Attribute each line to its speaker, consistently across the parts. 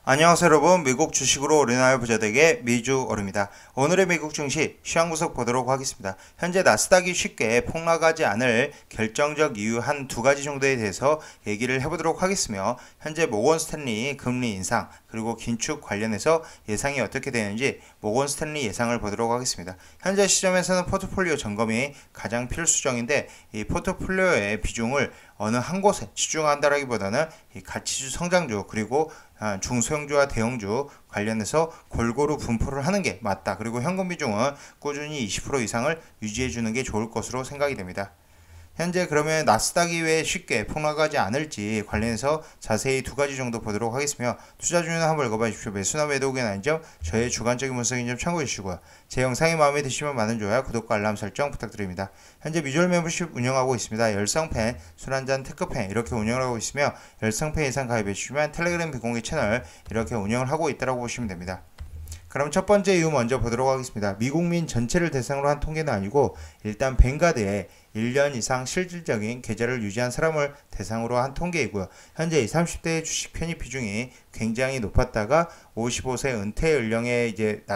Speaker 1: 안녕하세요 여러분, 미국 주식으로 올인하여 부자되게 미주얼입니다. 오늘의 미국 증시 시황 분석 보도록 하겠습니다. 현재 나스닥이 쉽게 폭락하지 않을 결정적 이유 한 두 가지 정도에 대해서 얘기를 해보도록 하겠으며, 현재 모건 스탠리 금리 인상 그리고 긴축 관련해서 예상이 어떻게 되는지 모건 스탠리 예상을 보도록 하겠습니다. 현재 시점에서는 포트폴리오 점검이 가장 필수적인데, 이 포트폴리오의 비중을 어느 한 곳에 집중한다라기보다는 이 가치주 성장주 그리고 중소형주와 대형주 관련해서 골고루 분포를 하는 게 맞다. 그리고 현금 비중은 꾸준히 20% 이상을 유지해 주는 게 좋을 것으로 생각이 됩니다. 현재 그러면 나스닥이 왜 쉽게 폭락하지 않을지 관련해서 자세히 두 가지 정도 보도록 하겠으며, 투자 중에는 한번 읽어봐 주십시오. 매수나 매도 의견 아닌 점, 저의 주관적인 분석인 점 참고해 주시고요. 제 영상이 마음에 드시면 많은 좋아요, 구독과 알람 설정 부탁드립니다. 현재 미주얼 멤버십 운영하고 있습니다. 열성팬, 술 한잔 테크팬 이렇게 운영을 하고 있으며, 열성팬 이상 가입해 주시면 텔레그램 비공개 채널 이렇게 운영을 하고 있다고 보시면 됩니다. 그럼 첫 번째 이유 먼저 보도록 하겠습니다. 미국민 전체를 대상으로 한 통계는 아니고, 일단 뱅가드에 1년 이상 실질적인 계좌를 유지한 사람을 대상으로 한 통계이고요. 현재 20, 30대의 주식 편입 비중이 굉장히 높았다가 55세 은퇴 연령에 이제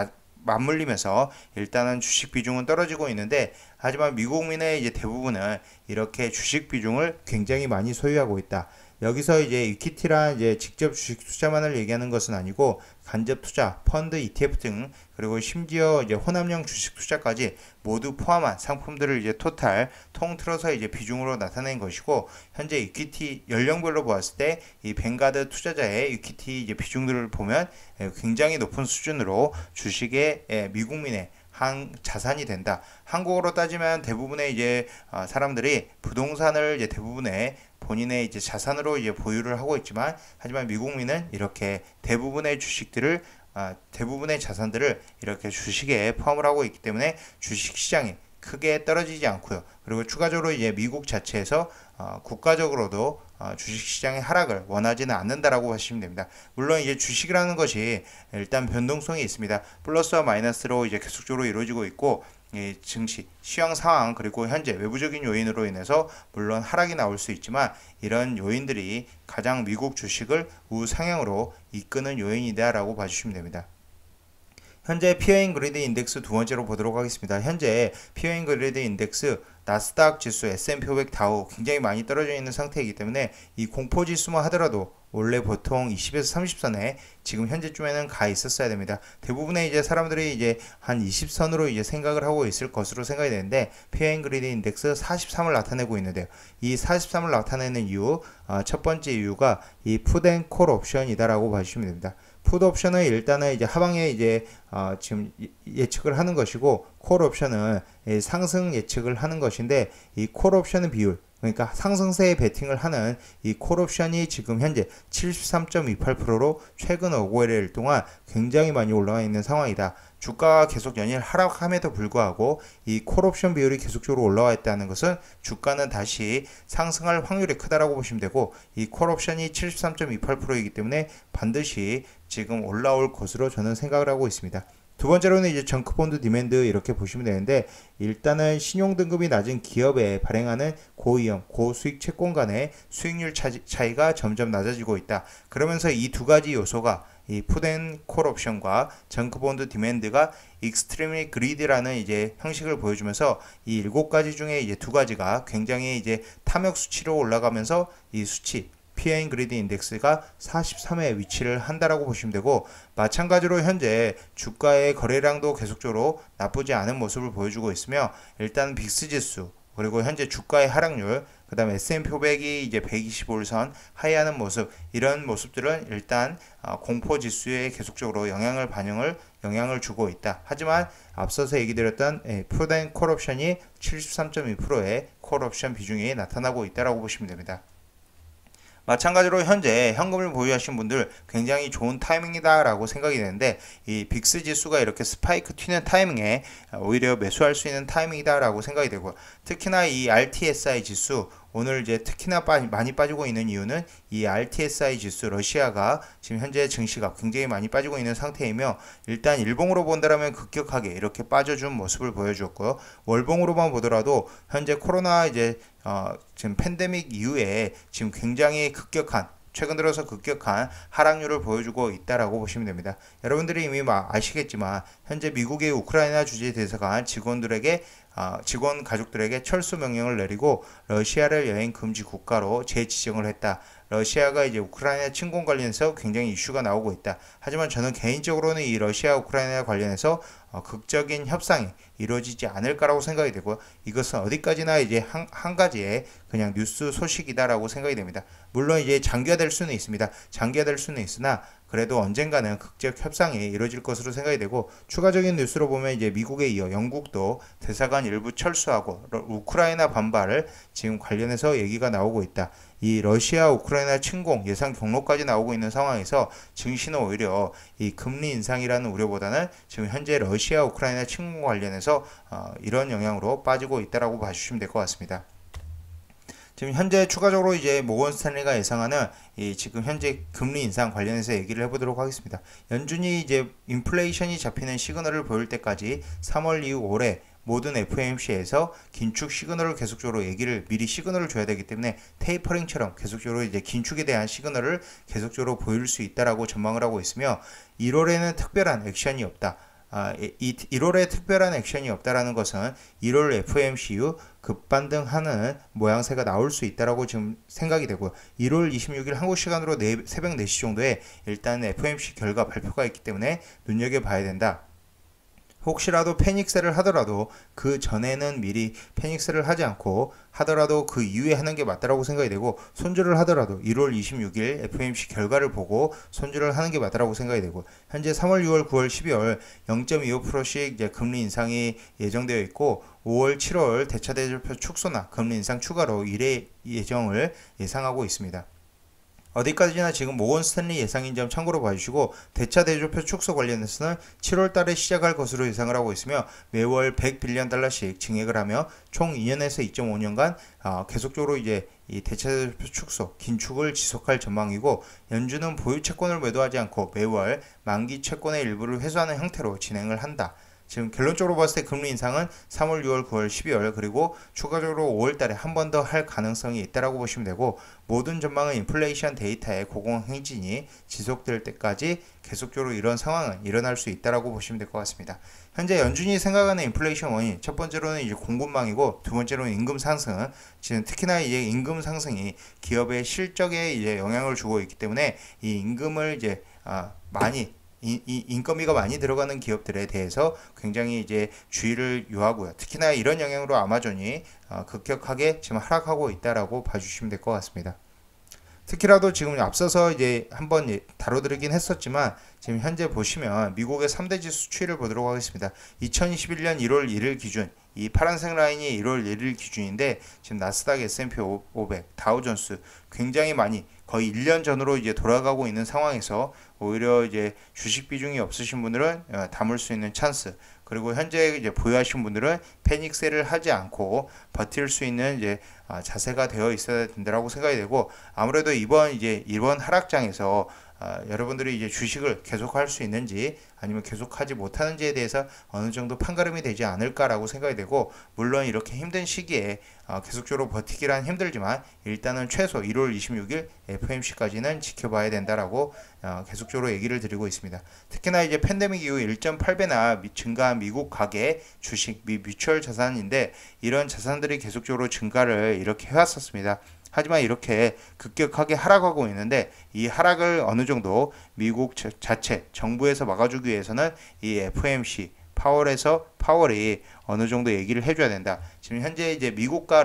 Speaker 1: 맞물리면서 일단은 주식 비중은 떨어지고 있는데, 하지만 미국민의 이제 대부분은 이렇게 주식 비중을 굉장히 많이 소유하고 있다. 여기서 이제 이퀴티란 이제 직접 주식 투자만을 얘기하는 것은 아니고, 간접 투자, 펀드, ETF 등, 그리고 심지어 이제 혼합형 주식 투자까지 모두 포함한 상품들을 이제 토탈 통틀어서 이제 비중으로 나타낸 것이고, 현재 이퀴티 연령별로 보았을 때 이 뱅가드 투자자의 이퀴티 이제 비중들을 보면 굉장히 높은 수준으로 주식의 미국민의 한 자산이 된다. 한국어로 따지면 대부분의 이제 사람들이 부동산을 이제 대부분의 본인의 이제 자산으로 이제 보유를 하고 있지만, 하지만 미국민은 이렇게 대부분의 주식들을 대부분의 자산들을 이렇게 주식에 포함을 하고 있기 때문에 주식 시장이 크게 떨어지지 않고요. 그리고 추가적으로 이제 미국 자체에서 국가적으로도 주식시장의 하락을 원하지는 않는다라고 하시면 됩니다. 물론 이제 주식이라는 것이 일단 변동성이 있습니다. 플러스와 마이너스로 이제 계속적으로 이루어지고 있고, 이 증시, 시황 상황 그리고 현재 외부적인 요인으로 인해서 물론 하락이 나올 수 있지만, 이런 요인들이 가장 미국 주식을 우상향으로 이끄는 요인이다라고 봐주시면 됩니다. 현재 피어인 그리드 인덱스 두 번째로 보도록 하겠습니다. 현재 피어인 그리드 인덱스 나스닥 지수, S&P 500 다우 굉장히 많이 떨어져 있는 상태이기 때문에 이 공포 지수만 하더라도 원래 보통 20에서 30선에 지금 현재쯤에는 가 있었어야 됩니다. 대부분의 이제 사람들이 이제 한 20선으로 이제 생각을 하고 있을 것으로 생각이 되는데, 피어인 그리드 인덱스 43을 나타내고 있는데요. 이 43을 나타내는 이유, 첫 번째 이유가 이 풋앤콜 옵션이다라고 봐주시면 됩니다. 풋 옵션은 일단은 이제 하방에 이제 지금 예측을 하는 것이고, 콜 옵션은 상승 예측을 하는 것인데, 이 콜 옵션의 비율, 그러니까 상승세에 베팅을 하는 이 콜 옵션이 지금 현재 73.28%로 최근 5개월 동안 굉장히 많이 올라와 있는 상황이다. 주가가 계속 연일 하락함에도 불구하고 이 콜 옵션 비율이 계속적으로 올라와 있다는 것은 주가는 다시 상승할 확률이 크다라고 보시면 되고, 이 콜 옵션이 73.28%이기 때문에 반드시 지금 올라올 것으로 저는 생각을 하고 있습니다. 두 번째로는 이제 정크본드 디맨드 이렇게 보시면 되는데, 일단은 신용등급이 낮은 기업에 발행하는 고위험, 고수익 채권 간의 수익률 차이가 점점 낮아지고 있다. 그러면서 이 두 가지 요소가 이 풋앤콜 옵션과 정크본드 디맨드가 익스트리미 그리드라는 이제 형식을 보여주면서 이 7가지 중에 이제 두 가지가 굉장히 이제 탐욕 수치로 올라가면서 이 수치 피어인 그리드 인덱스가 43에 위치를 한다라고 보시면 되고, 마찬가지로 현재 주가의 거래량도 계속적으로 나쁘지 않은 모습을 보여주고 있으며, 일단 빅스 지수 그리고 현재 주가의 하락률, 그 다음에 S&P 500이 이제 125일선 하회하는 모습, 이런 모습들은 일단 공포 지수에 계속적으로 영향을 주고 있다. 하지만 앞서서 얘기 드렸던 풋앤콜 옵션이 73.2%의 콜 옵션 비중이 나타나고 있다라고 보시면 됩니다. 마찬가지로 현재 현금을 보유하신 분들 굉장히 좋은 타이밍이다 라고 생각이 되는데, 이 빅스 지수가 이렇게 스파이크 튀는 타이밍에 오히려 매수할 수 있는 타이밍이다 라고 생각이 되고, 특히나 이 RTSI 지수 오늘 이제 특히나 많이 빠지고 있는 이유는 이 RTSI 지수, 러시아가 지금 현재 증시가 굉장히 많이 빠지고 있는 상태이며, 일단 일봉으로 본다라면 급격하게 이렇게 빠져준 모습을 보여주었고요. 월봉으로만 보더라도 현재 코로나 이제 지금 팬데믹 이후에 지금 굉장히 급격한 최근 들어서 급격한 하락률을 보여주고 있다라고 보시면 됩니다. 여러분들이 이미 아시겠지만 현재 미국의 우크라이나 주재 대사관 직원 가족들에게 철수 명령을 내리고 러시아를 여행 금지 국가로 재지정을 했다. 러시아가 이제 우크라이나 침공 관련해서 굉장히 이슈가 나오고 있다. 하지만 저는 개인적으로는 이 러시아 우크라이나 관련해서 극적인 협상이 이루어지지 않을 거라고 생각이 되고요. 이것은 어디까지나 이제 한 가지의 그냥 뉴스 소식이다라고 생각이 됩니다. 물론 이제 장기화될 수는 있습니다. 장기화될 수는 있으나 그래도 언젠가는 극적 협상이 이루어질 것으로 생각이 되고, 추가적인 뉴스로 보면 이제 미국에 이어 영국도 대사관 일부 철수하고 우크라이나 반발을 지금 관련해서 얘기가 나오고 있다. 이 러시아 우크라이나 침공 예상 경로까지 나오고 있는 상황에서 증시는 오히려 이 금리 인상이라는 우려보다는 지금 현재 러시아 우크라이나 침공 관련해서 이런 영향으로 빠지고 있다라고 봐주시면 될 것 같습니다. 지금 현재 추가적으로 이제 모건 스탠리가 예상하는 이 지금 현재 금리 인상 관련해서 얘기를 해보도록 하겠습니다. 연준이 이제 인플레이션이 잡히는 시그널을 보일 때까지 3월 이후 올해 모든 FOMC에서 긴축 시그널을 계속적으로 미리 시그널을 줘야 되기 때문에 테이퍼링처럼 계속적으로 이제 긴축에 대한 시그널을 계속적으로 보일 수 있다라고 전망을 하고 있으며, 1월에는 특별한 액션이 없다. 1월에 특별한 액션이 없다라는 것은 1월 FOMC 이후 급반등하는 모양새가 나올 수 있다라고 지금 생각이 되고요. 1월 26일 한국 시간으로 새벽 4시 정도에 일단 FOMC 결과 발표가 있기 때문에 눈여겨봐야 된다. 혹시라도 패닉셀을 하더라도 그 전에는 미리 패닉셀을 하지 않고 하더라도 그 이후에 하는 게 맞다라고 생각이 되고, 손절을 하더라도 1월 26일 FOMC 결과를 보고 손절을 하는 게 맞다라고 생각이 되고, 현재 3월, 6월, 9월, 12월 0.25%씩 이제 금리 인상이 예정되어 있고, 5월, 7월 대차 대조표 축소나 금리 인상 추가로 1회 예정을 예상하고 있습니다. 어디까지나 지금 모건 스탠리 예상인 점 참고로 봐주시고, 대차 대조표 축소 관련해서는 7월 달에 시작할 것으로 예상을 하고 있으며, 매월 100빌리언 달러씩 증액을 하며 총 2년에서 2.5년간 계속적으로 이제 이 대차 대조표 축소, 긴축을 지속할 전망이고, 연준은 보유 채권을 매도하지 않고 매월 만기 채권의 일부를 회수하는 형태로 진행을 한다. 지금 결론적으로 봤을 때 금리 인상은 3월, 6월, 9월, 12월 그리고 추가적으로 5월 달에 한 번 더 할 가능성이 있다라고 보시면 되고, 모든 전망은 인플레이션 데이터의 고공행진이 지속될 때까지 계속적으로 이런 상황은 일어날 수 있다라고 보시면 될 것 같습니다. 현재 연준이 생각하는 인플레이션 원인, 첫 번째로는 이제 공급망이고, 두 번째로는 임금 상승은, 지금 특히나 이제 임금 상승이 기업의 실적에 이제 영향을 주고 있기 때문에 이 임금을 이제 많이 인건비가 많이 들어가는 기업들에 대해서 굉장히 이제 주의를 요하고요. 특히나 이런 영향으로 아마존이 급격하게 지금 하락하고 있다라고 봐주시면 될 것 같습니다. 특히라도 지금 앞서서 이제 한번 다뤄드리긴 했었지만, 지금 현재 보시면 미국의 3대 지수 추이를 보도록 하겠습니다. 2021년 1월 1일 기준, 이 파란색 라인이 1월 1일 기준인데, 지금 나스닥 S&P 500, 다우존스 굉장히 많이 거의 1년 전으로 이제 돌아가고 있는 상황에서 오히려 이제 주식 비중이 없으신 분들은 담을 수 있는 찬스, 그리고 현재 이제 보유하신 분들은 패닉셀을 하지 않고 버틸 수 있는 이제 자세가 되어 있어야 된다라고 생각이 되고, 아무래도 이번 하락장에서 여러분들이 이제 주식을 계속할 수 있는지 아니면 계속하지 못하는지에 대해서 어느 정도 판가름이 되지 않을까라고 생각이 되고, 물론 이렇게 힘든 시기에 계속적으로 버티기란 힘들지만 일단은 최소 1월 26일 FOMC까지는 지켜봐야 된다라고 계속적으로 얘기를 드리고 있습니다. 특히나 이제 팬데믹 이후 1.8배나 증가한 미국 가계 주식 및 뮤추얼 자산인데, 이런 자산들이 계속적으로 증가를 이렇게 해왔었습니다. 하지만 이렇게 급격하게 하락하고 있는데, 이 하락을 어느 정도 미국 자체 정부에서 막아주기 위해서는 이 FOMC 파월이 어느 정도 얘기를 해줘야 된다. 지금 현재 이제 미국과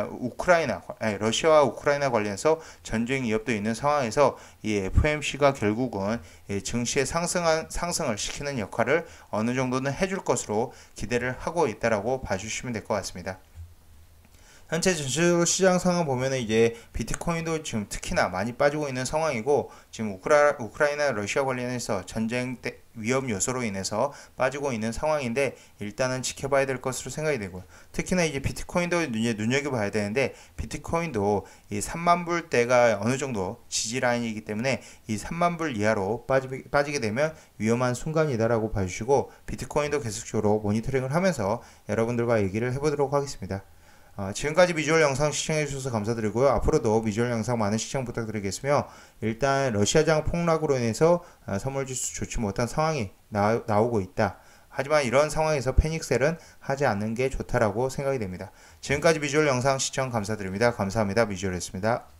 Speaker 1: 러시아와 우크라이나 관련해서 전쟁 위협도 있는 상황에서 이 FOMC가 결국은 증시의 상승을 시키는 역할을 어느 정도는 해줄 것으로 기대를 하고 있다라고 봐주시면 될 것 같습니다. 현재 전체적으로 시장 상황 보면은 이제 비트코인도 지금 특히나 많이 빠지고 있는 상황이고, 지금 우크라이나 러시아 관련해서 전쟁 위험 요소로 인해서 빠지고 있는 상황인데, 일단은 지켜봐야 될 것으로 생각이 되고요. 특히나 이제 비트코인도 눈여겨봐야 되는데, 비트코인도 이 3만 불대가 어느 정도 지지 라인이기 때문에 이 3만 불 이하로 빠지게 되면 위험한 순간이다라고 봐주시고, 비트코인도 계속적으로 모니터링을 하면서 여러분들과 얘기를 해보도록 하겠습니다. 지금까지 미주얼 영상 시청해주셔서 감사드리고요. 앞으로도 미주얼 영상 많은 시청 부탁드리겠으며, 일단 러시아장 폭락으로 인해서 선물지수 좋지 못한 상황이 나오고 있다. 하지만 이런 상황에서 패닉셀은 하지 않는 게 좋다라고 생각이 됩니다. 지금까지 미주얼 영상 시청 감사드립니다. 감사합니다. 미주얼이었습니다.